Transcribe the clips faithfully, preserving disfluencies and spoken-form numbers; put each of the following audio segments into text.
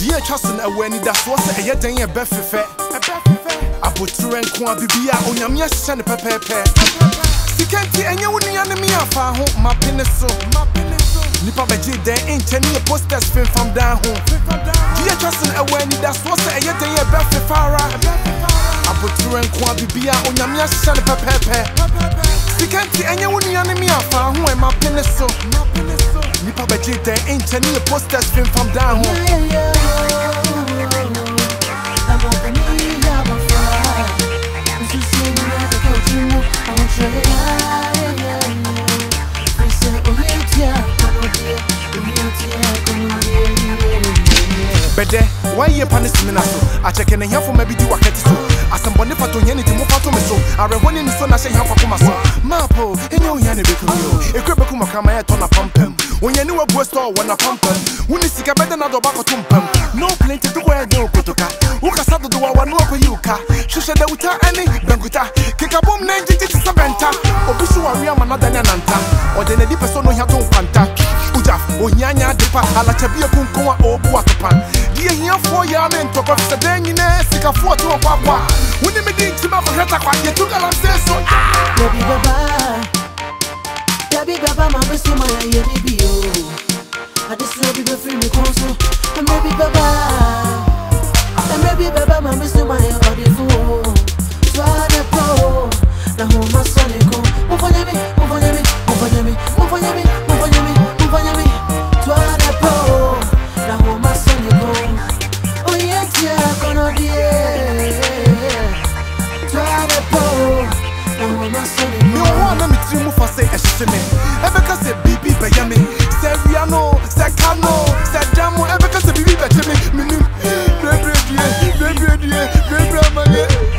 Dear Chasson, a when it does was a yet a befe. I put through and qua bibia on your yes and pepe. You can't see any enemy of our home, my penis. Nipa Beji, there ain't any posters film from down home. Dear Chasson, a when it does was a yet a befe. I put through and qua bibia on your yes and pepe. You can't see any enemy of our home, my penis. Nipa Beji, there ain't any posters film from down home. Bede, why you punish me now? I check in here for maybe do a cat so. As I'm bonnet to Yanni to move out to me so. I run in the sun, I say, how for my son. Mapo, and you Yanni Becumio. A cripple come a ton of pump him. When you knew a boy store when I pump him. When you see a better not about to pump. No plenty to wear no putoka. Who can start to do one local yuka? Shusha de Uta any Banguta. Kick a boom nine digits is a benta. Or Bishu Ariam another Nanta. Or then a deep person who had to panta. Uja, Onyanya depa, Alachabia Kunkoa or Buatapan. Dear here for your men to go to the Daniel, sick of four to a papa. When you did to my head, you took a say so. Baby Baba, Baby Baba, my best of my baby. I just love you free me console. And baby Baba, and baby Baba, my best of my body fool. So I the pro, the home my son go. Move on me, move on me, move on me, move on me, move on me, move on me. So I the pro, the home my son go. Oh yes, yeah, gonna be it. So I the pro, the home my son go. No one let me to move for say a shimmy. Ever cause a baby by yummy. Say Riano, say Cano, say Jamo. Ever cause a baby by Jimmy. Minu, baby, baby, baby, baby, baby.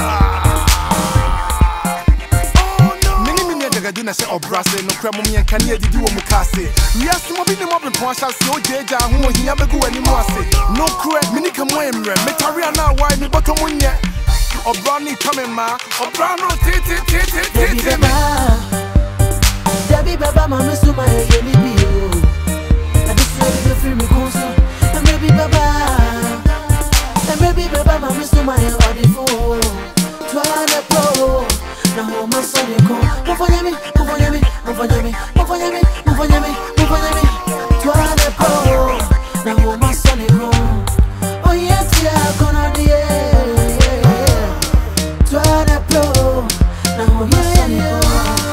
I say, oh, brassy, no cremmy and can you do a mukase? Yes, no be the mobbing conscious, no jaja, who he never go anymore. No crap, minica moemre, Metariana, why me bottom one yet? Or brownie coming, ma, or brown, titty, titty, titty, Debbie Baba, my miss to my baby. I just let you free me console. And baby Baba, and baby Baba, my miss to my body for Twana Pro. Now, my son, you go. Move on me, move on me, move on me, move on me, move on me, move on me. Twana Pro. Now, my son, you go. Oh, yes, yeah, gonna be it. Twana Pro. Now, my son, you go.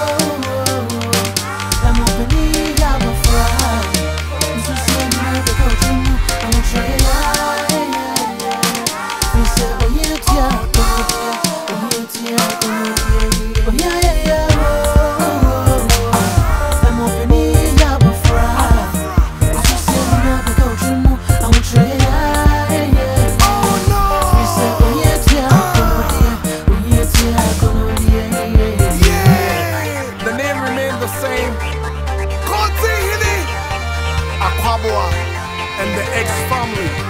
I'm opening up a fry. I'm so sorry, I'm going to I'm try it. We said, oh, yes, yeah, oh, yes, yeah, oh. Kontihene, Akwaboa, and the X family.